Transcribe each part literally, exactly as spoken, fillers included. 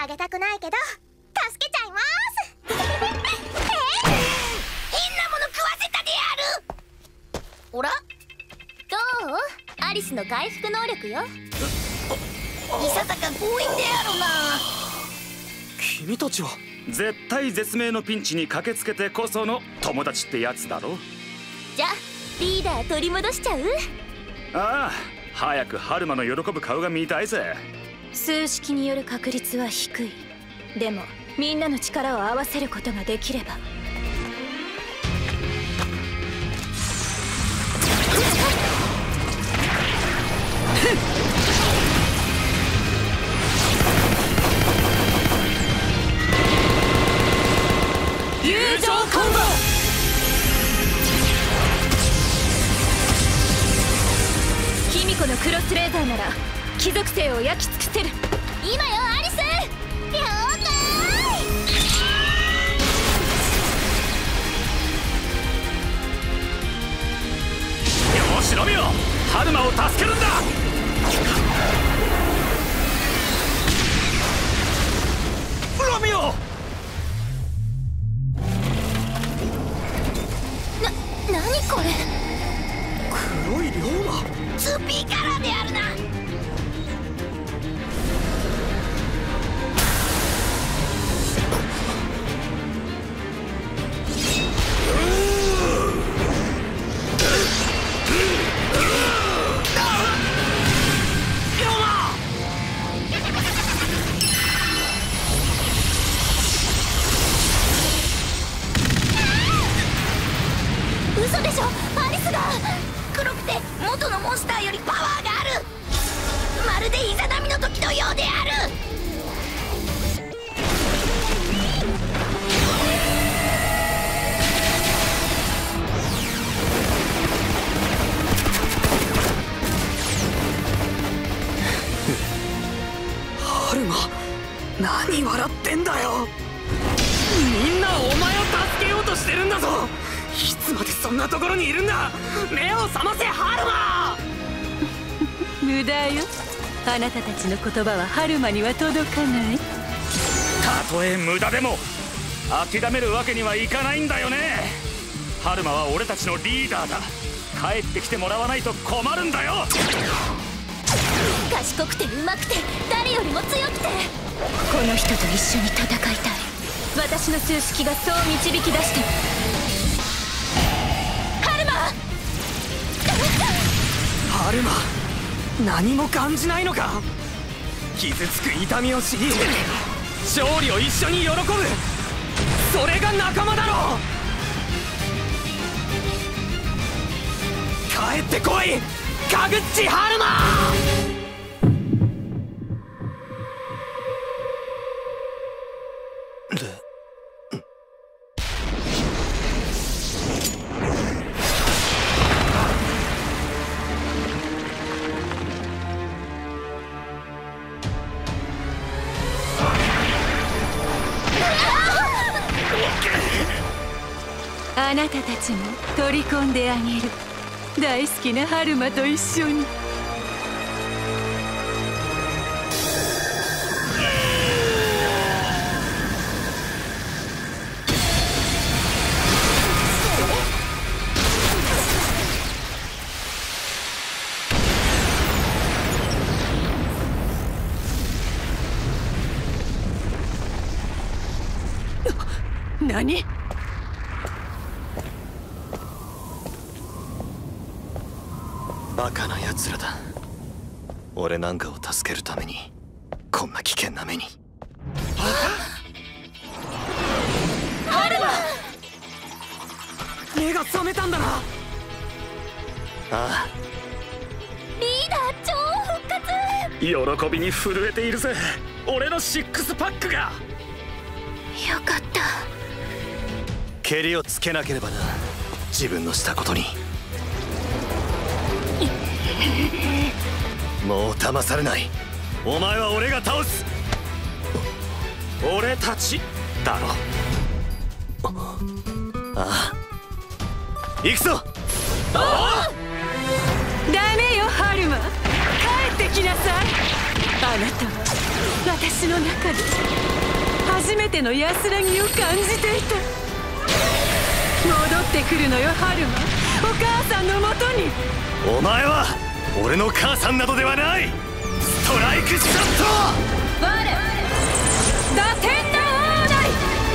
あげたくないけど助けちゃいます。えー、変なもの食わせたである。おら、どう？アリスの回復能力よ。いささか強引であるな。 君たちは絶対絶命のピンチに駆けつけてこその友達ってやつだろ。 じゃあリーダー取り戻しちゃう？ ああ、早くハルマの喜ぶ顔が見たいぜ。 数式による確率は低い。でもみんなの力を合わせることができれば。友情コンボ。卑弥呼のクロスレーザーなら貴族性を焼き尽くせる。 今よアリス、了解。 よしロミオ、ハルマを助けるんだ。ロミオ、 な、何これ。 黒い龍馬、 スピーカラーであるな。嘘でしょ、アリスが。黒くて元のモンスターよりパワーがある。まるでイザナミの時のようである。 ハルマ、何笑ってんだよ。みんなお前を助けようとしてるんだぞ。いつまでそんなところにいるんだ。目を覚ませハルマ。 無駄よ。あなたたちの言葉はハルマには届かない。 たとえ無駄でも諦めるわけにはいかないんだよね。ハルマは俺たちのリーダーだ。帰ってきてもらわないと困るんだよ。 賢くてうまくて誰よりも強くて、 この人と一緒に戦いたい。私の数式がそう導き出してる。 ハルマハルマ、何も感じないのか。傷つく痛みを知り勝利を一緒に喜ぶ、それが仲間だろう。帰ってこいカグッチハルマ。 あなたたちも取り込んであげる。大好きなハルマと一緒に。何？ バカな奴らだ。俺なんかを助けるためにこんな危険な目に。 ハルマ、 目が覚めたんだな。 ああ、 リーダー超復活。 喜びに震えているぜ、俺のシックスパックが。 よかった。 ケリをつけなければな、自分のしたことに。もう騙されない。お前は俺が倒す。 俺たちだろ。 ああ、行くぞ。 ダメよハルマ、帰ってきなさい。 あなたは私の中で初めての安らぎを感じていた。戻ってくるのよハルマ、お母さんのもとに。 お前は俺の母さんなどではない。ストライクショット。 我打天の王代。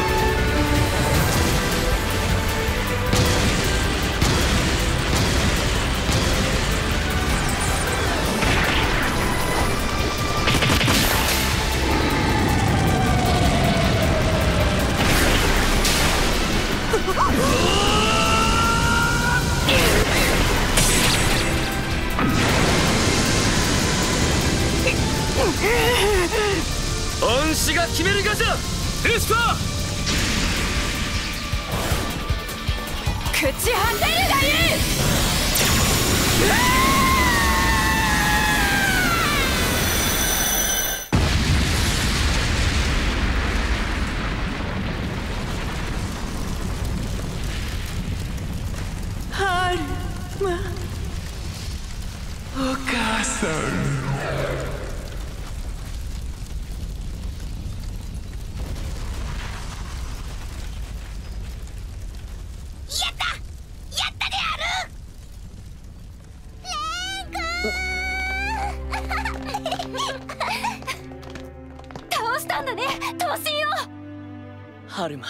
恩師が決めるガチャレスター。 朽ち果てるがいい。ハルマ、 お母さん。 倒したんだね、闘神を。 ハルマ、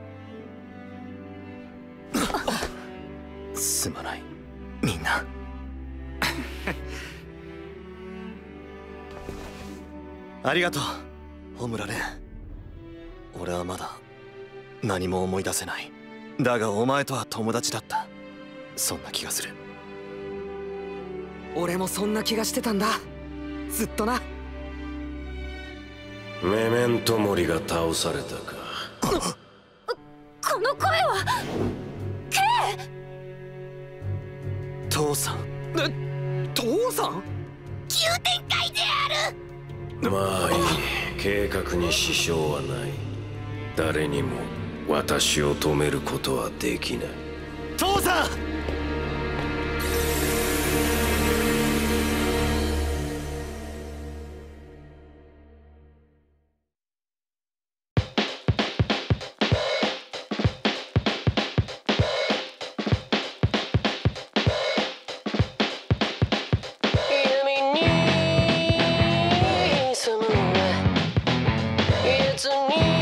すまないみんな。ありがとうホムラレン。俺はまだ何も思い出せない。だがお前とは友達だった。そんな気がする。 俺もそんな気がしてたんだ、ずっとな。 メメントモリが倒されたか。 この声はK。 父さん。 え、父さん？ 急展開である。 まあいい、計画に支障はない。誰にも私を止めることはできない。 父さん。 闇に潜むいつに